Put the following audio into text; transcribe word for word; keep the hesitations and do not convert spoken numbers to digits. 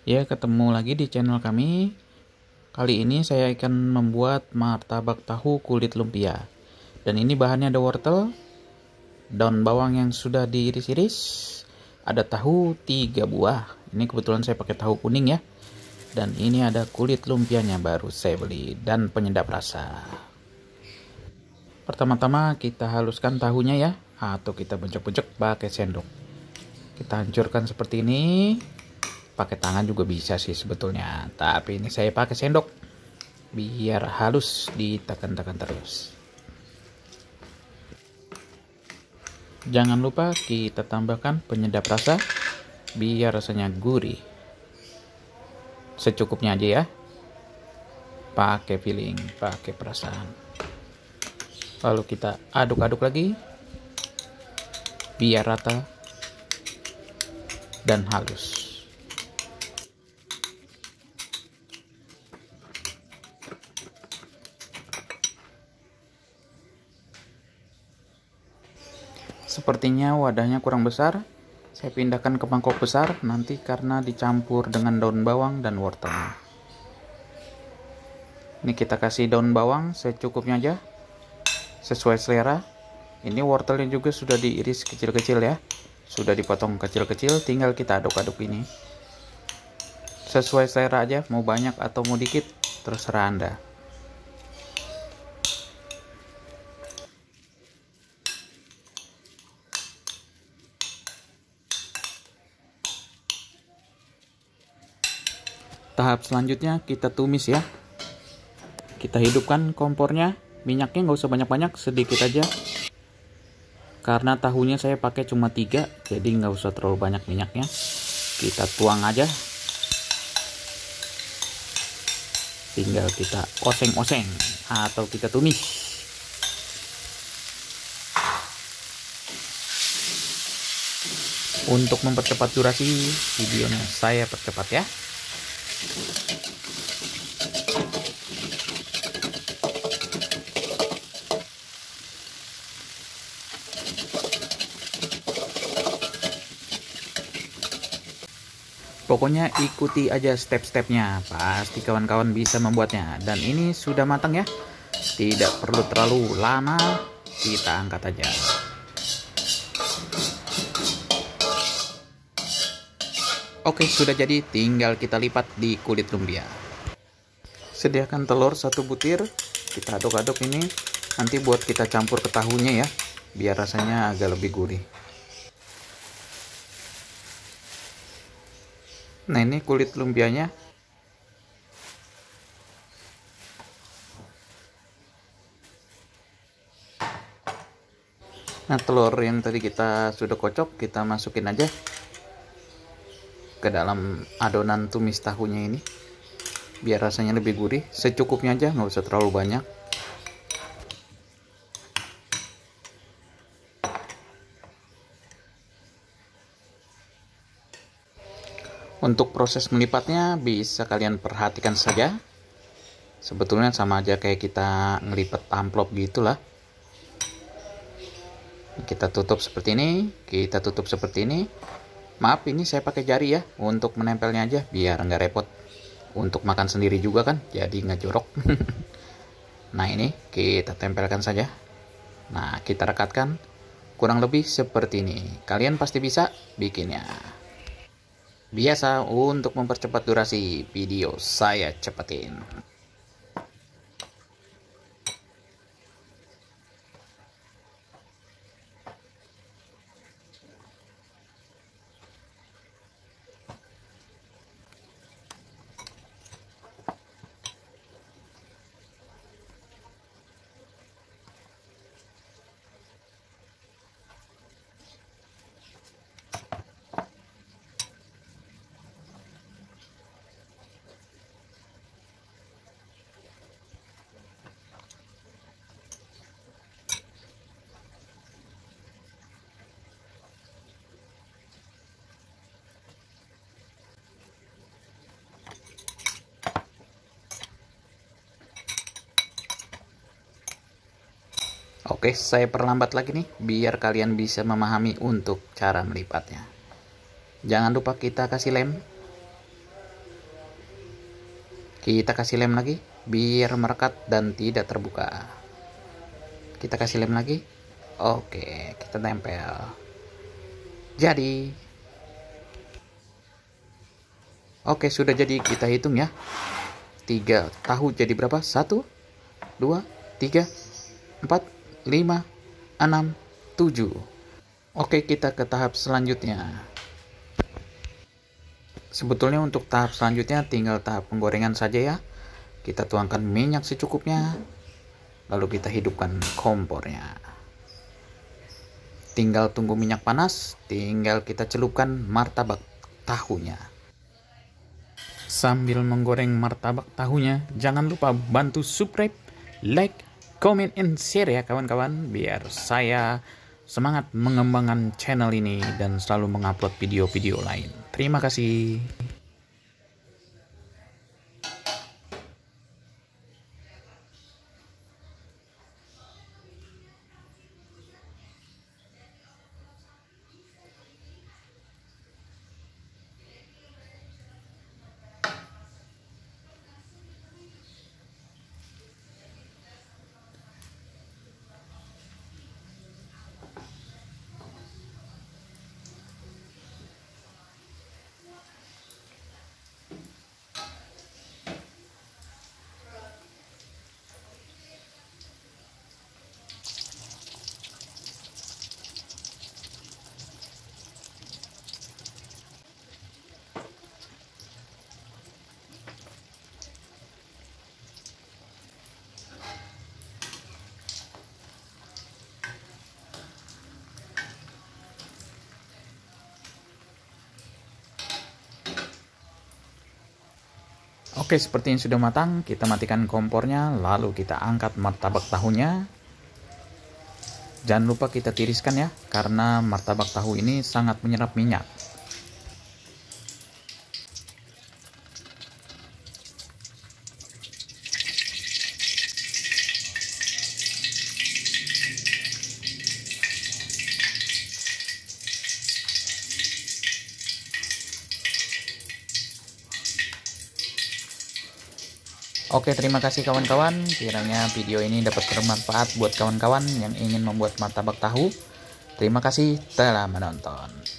Ya, ketemu lagi di channel kami. Kali ini saya akan membuat martabak tahu kulit lumpia. Dan ini bahannya ada wortel, daun bawang yang sudah diiris-iris, ada tahu tiga buah. Ini kebetulan saya pakai tahu kuning ya. Dan ini ada kulit lumpianya baru saya beli dan penyedap rasa. Pertama-tama kita haluskan tahunya ya, atau kita benjok-benjok pakai sendok. Kita hancurkan seperti ini. Pakai tangan juga bisa sih sebetulnya, tapi ini saya pakai sendok biar halus, ditekan-tekan terus. Jangan lupa kita tambahkan penyedap rasa biar rasanya gurih. Secukupnya aja ya, pakai feeling, pakai perasaan. Lalu kita aduk-aduk lagi biar rata dan halus. Sepertinya wadahnya kurang besar, saya pindahkan ke mangkok besar nanti karena dicampur dengan daun bawang dan wortel. Ini kita kasih daun bawang secukupnya aja, sesuai selera. Ini wortelnya juga sudah diiris kecil-kecil ya, sudah dipotong kecil-kecil, tinggal kita aduk-aduk ini. Sesuai selera aja, mau banyak atau mau dikit, terserah Anda. Tahap selanjutnya kita tumis ya. Kita hidupkan kompornya, minyaknya nggak usah banyak-banyak, sedikit aja. Karena tahunya saya pakai cuma tiga, jadi nggak usah terlalu banyak minyaknya. Kita tuang aja. Tinggal kita oseng-oseng atau kita tumis. Untuk mempercepat durasi videonya, saya percepat ya. Pokoknya ikuti aja step-stepnya, pasti kawan-kawan bisa membuatnya. Dan ini sudah matang ya, tidak perlu terlalu lama, kita angkat aja. Oke, sudah jadi, tinggal kita lipat di kulit lumpia. Sediakan telur satu butir, kita aduk-aduk ini, nanti buat kita campur ke tahunya ya, biar rasanya agak lebih gurih. Nah, ini kulit lumpianya. Nah, telur yang tadi kita sudah kocok, kita masukin aja ke dalam adonan tumis tahunya ini, biar rasanya lebih gurih. Secukupnya aja, nggak usah terlalu banyak. Untuk proses melipatnya bisa kalian perhatikan saja. Sebetulnya sama aja kayak kita ngelipat amplop gitulah. Kita tutup seperti ini, kita tutup seperti ini. Maaf, ini saya pakai jari ya untuk menempelnya aja biar nggak repot. Untuk makan sendiri juga kan, jadi nggak jorok. Nah, ini kita tempelkan saja. Nah, kita rekatkan kurang lebih seperti ini. Kalian pasti bisa bikinnya. Biasa untuk mempercepat durasi video, saya cepetin. Oke, saya perlambat lagi nih, biar kalian bisa memahami untuk cara melipatnya. Jangan lupa kita kasih lem. Kita kasih lem lagi biar merekat dan tidak terbuka. Kita kasih lem lagi. Oke, kita tempel. Jadi. Oke, sudah jadi. Kita hitung ya. Tiga tahu jadi berapa? Satu, dua, tiga, empat, lima, enam, tujuh. Oke, kita ke tahap selanjutnya. Sebetulnya untuk tahap selanjutnya tinggal tahap penggorengan saja ya. Kita tuangkan minyak secukupnya, lalu kita hidupkan kompornya. Tinggal tunggu minyak panas, tinggal kita celupkan martabak tahunya. Sambil menggoreng martabak tahunya, jangan lupa bantu subscribe, like, comment, and share ya kawan-kawan, biar saya semangat mengembangkan channel ini dan selalu mengupload video-video lain. Terima kasih. Oke, seperti yang sudah matang, kita matikan kompornya, lalu kita angkat martabak tahunya. Jangan lupa kita tiriskan ya, karena martabak tahu ini sangat menyerap minyak. Oke, terima kasih kawan-kawan. Kiranya video ini dapat bermanfaat buat kawan-kawan yang ingin membuat martabak tahu. Terima kasih telah menonton.